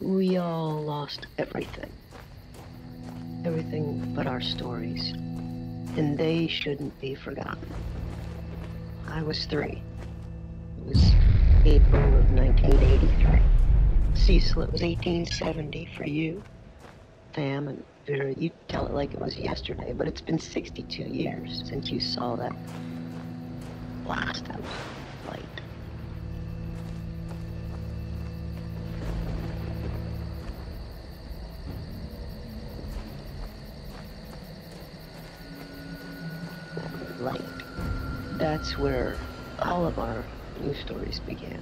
We all lost everything. Everything but our stories. And they shouldn't be forgotten. I was 3. It was April of 1983. Cecil, it was 1870 for you. Sam and Vera, you tell it like it was yesterday, but it's been 62 years since you saw that blast out of light. Light. That's where all of our new stories began.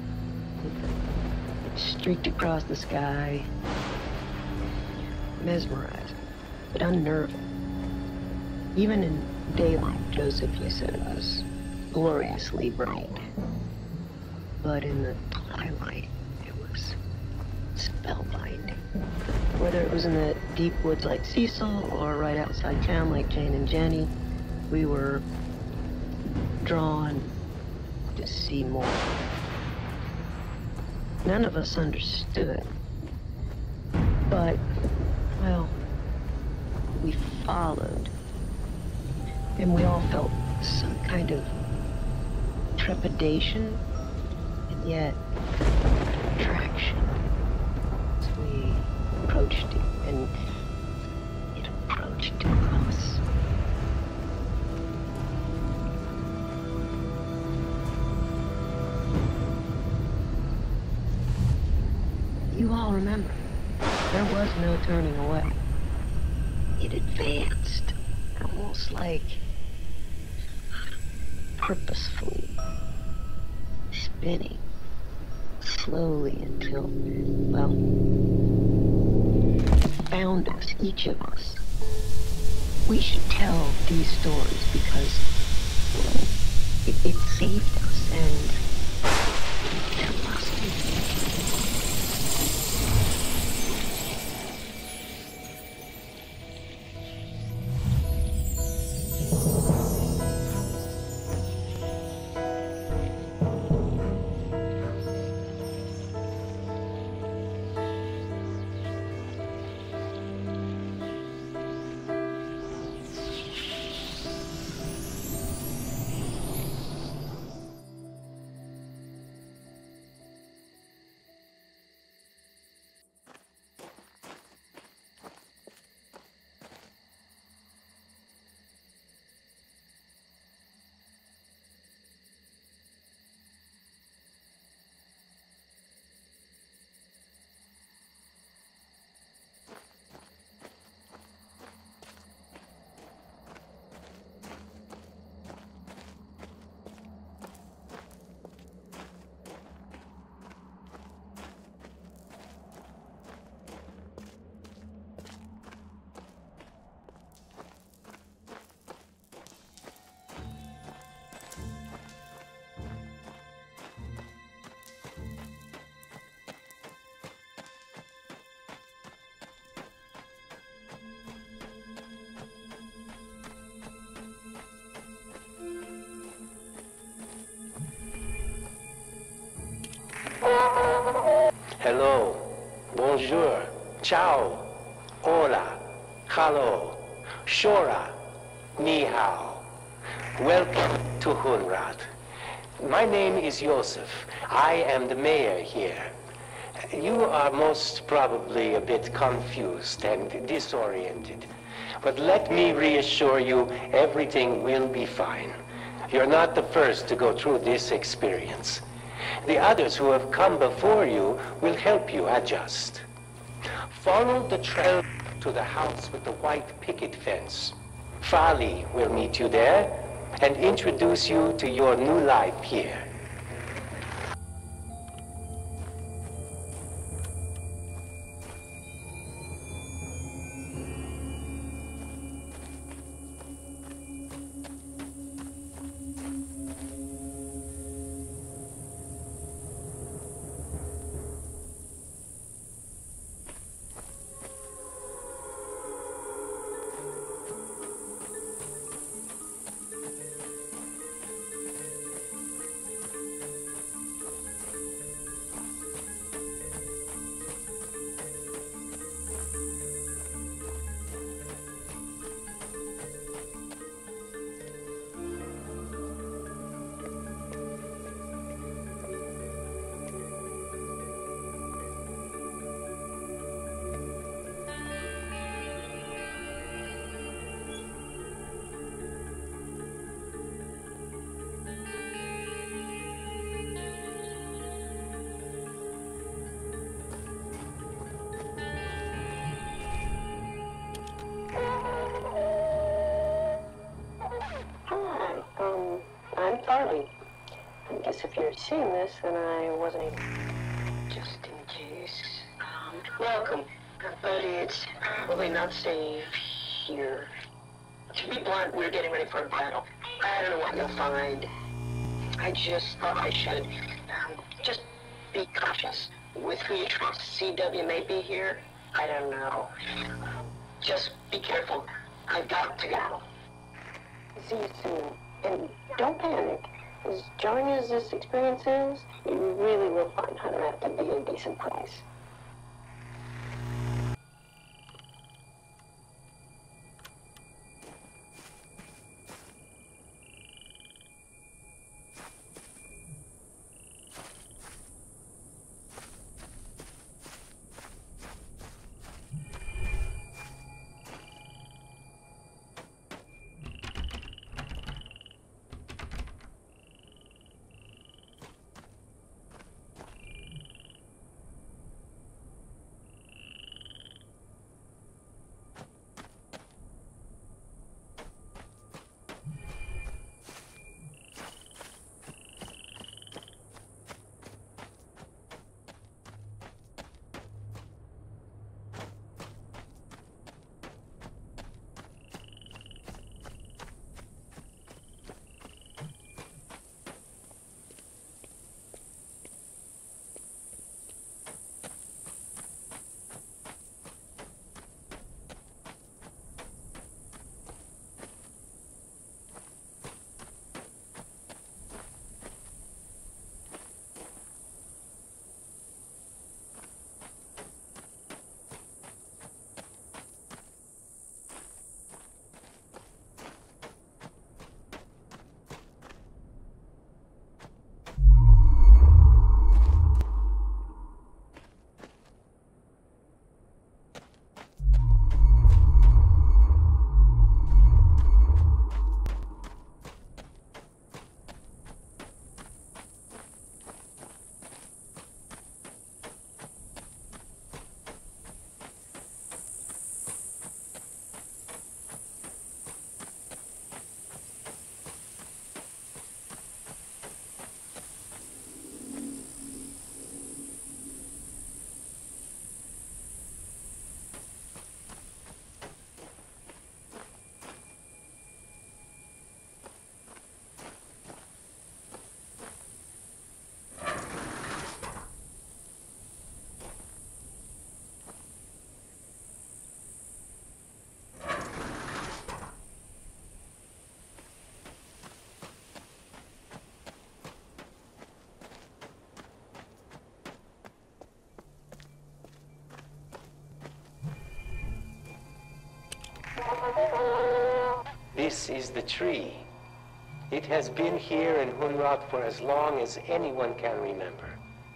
It streaked across the sky, mesmerizing, but unnerving. Even in daylight, Joseph, you said it was gloriously bright. But in the twilight, it was spellbinding. Whether it was in the deep woods like Cecil or right outside town like Jane and Jenny, we were drawn to see more. None of us understood, but, well, we followed, and we all felt some kind of trepidation, and yet attraction as we approached it, and it approached us. You all remember, there was no turning away. It advanced, almost like purposefully, spinning slowly until, well, it found us, each of us. We should tell these stories because it saved us and it kept us. Hello, bonjour, ciao, hola, hello, shora, ni hao. Welcome to Hunrat. My name is Joseph. I am the mayor here. You are most probably a bit confused and disoriented. But let me reassure you, everything will be fine. You're not the first to go through this experience. The others who have come before you will help you adjust. Follow the trail to the house with the white picket fence. Fali will meet you there and introduce you to your new life here. earlier seeing this, and I wasn't able. Just in case. Welcome, but it's probably not safe here. To be blunt, we're getting ready for a battle. I don't know what you'll find. I just thought I should just be cautious with who you trust. CW may be here. I don't know. Just be careful. I've got to go. See you soon. And don't panic. As jarring as this experience is, you really will find Hunter out to be a decent price. This is the tree. It has been here in Hunrock for as long as anyone can remember.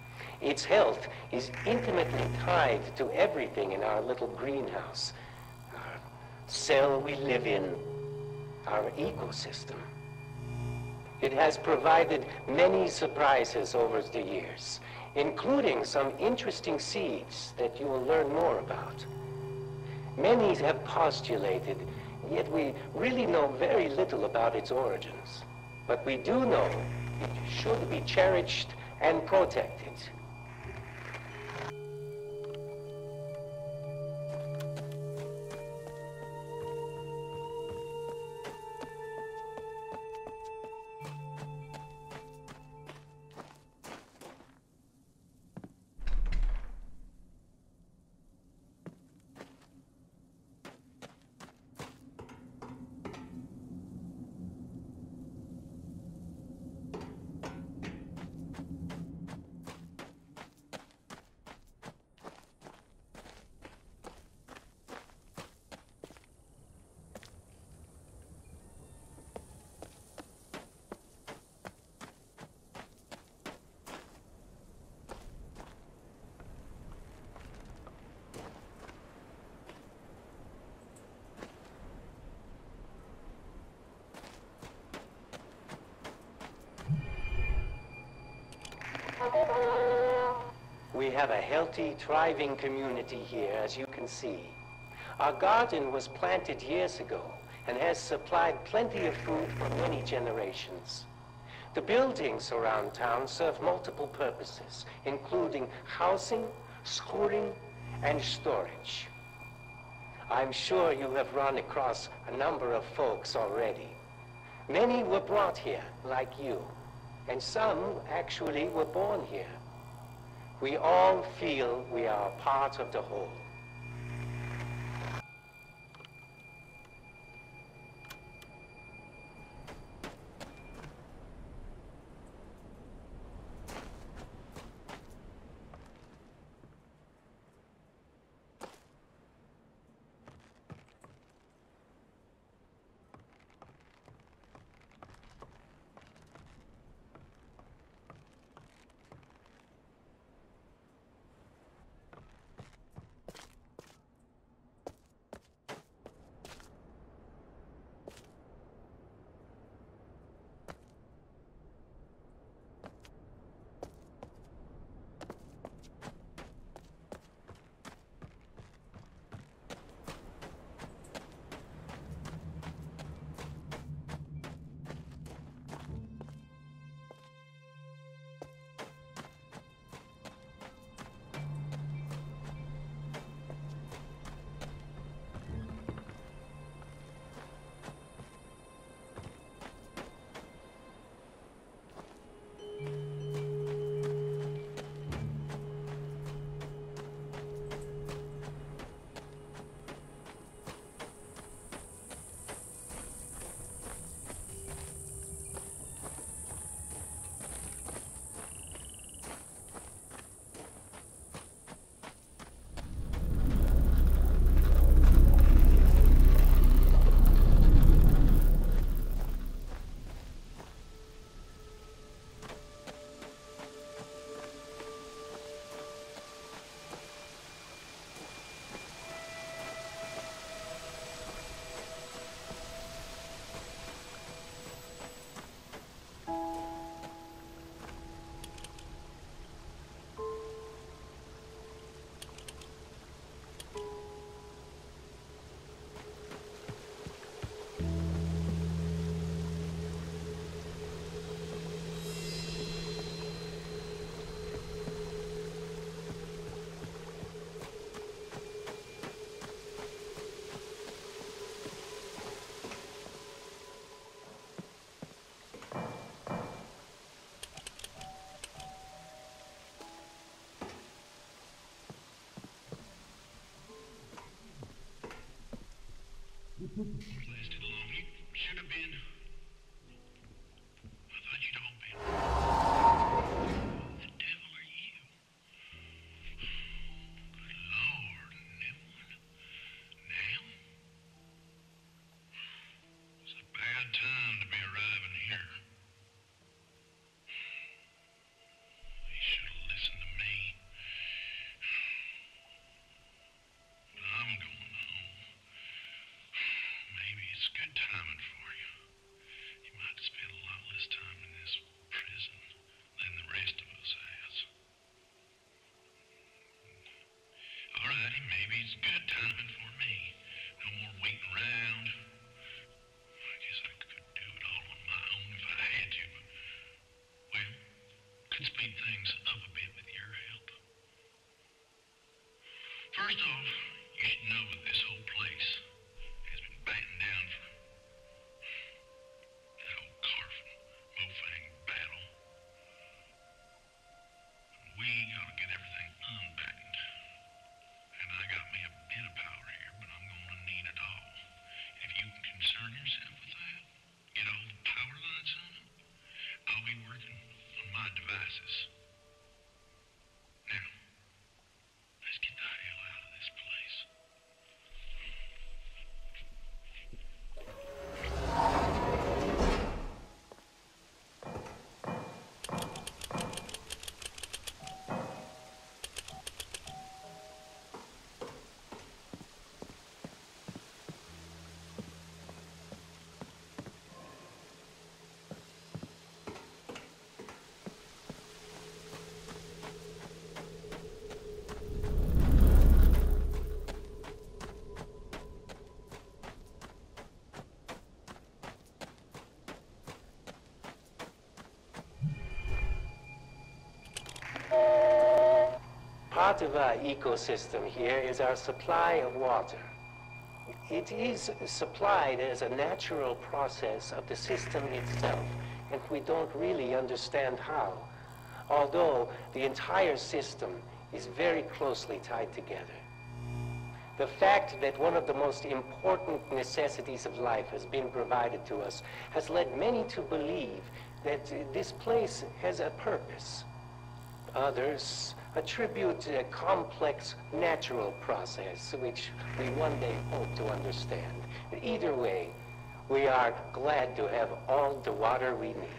Its health is intimately tied to everything in our little greenhouse. Our cell we live in, our ecosystem. It has provided many surprises over the years, including some interesting seeds that you will learn more about. Many have postulated, yet we really know very little about its origins. But we do know it should be cherished and protected. We have a healthy, thriving community here, as you can see. Our garden was planted years ago and has supplied plenty of food for many generations. The buildings around town serve multiple purposes, including housing, schooling, and storage. I'm sure you have run across a number of folks already. Many were brought here, like you, and some actually were born here. We all feel we are part of the whole. Lasted long. You should have been. I thought you'd all been. The devil are you? Good Lord, Neville. Now? It's a bad time to be arriving here. You should have listened to me. But I'm going home. Maybe it's good timing for you. You might spend a lot less time in this prison than the rest of us has. Alrighty, maybe it's good timing for me. No more waiting around. I guess I could do it all on my own if I had to, but, well, could speed things up a bit with your help. First off, you should know that this whole place has been battened down for that old Carfin Mofang battle. We gotta get everything unbattened. And I got me a bit of power here, but I'm gonna need it all. If you can concern yourself with that, get all the power lines on them, I'll be working on my devices. Now, let's get the hell out of this place. part of our ecosystem here is our supply of water. It is supplied as a natural process of the system itself, and we don't really understand how, although the entire system is very closely tied together. The fact that one of the most important necessities of life has been provided to us has led many to believe that this place has a purpose. Others attribute a complex natural process which we one day hope to understand. Either way, we are glad to have all the water we need.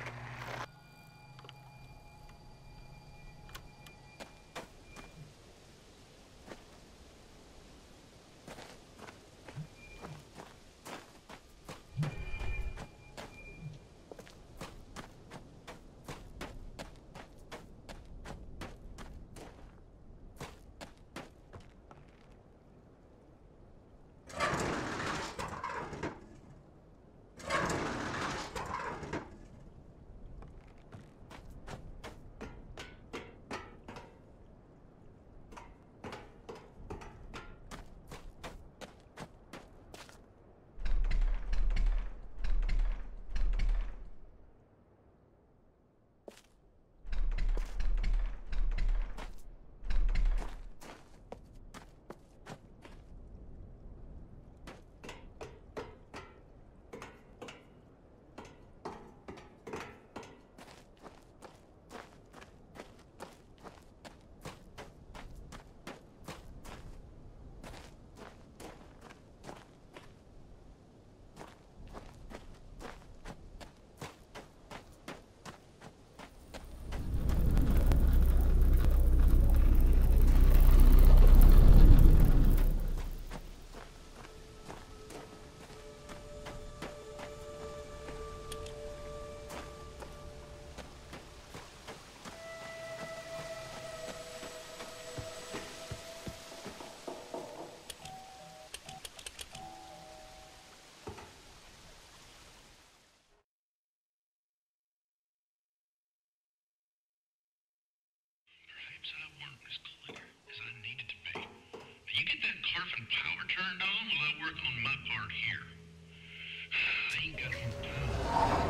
Perhaps I weren't as clear as I needed to be. You get that Carfin power turned on while I work on my part here. I ain't got no time.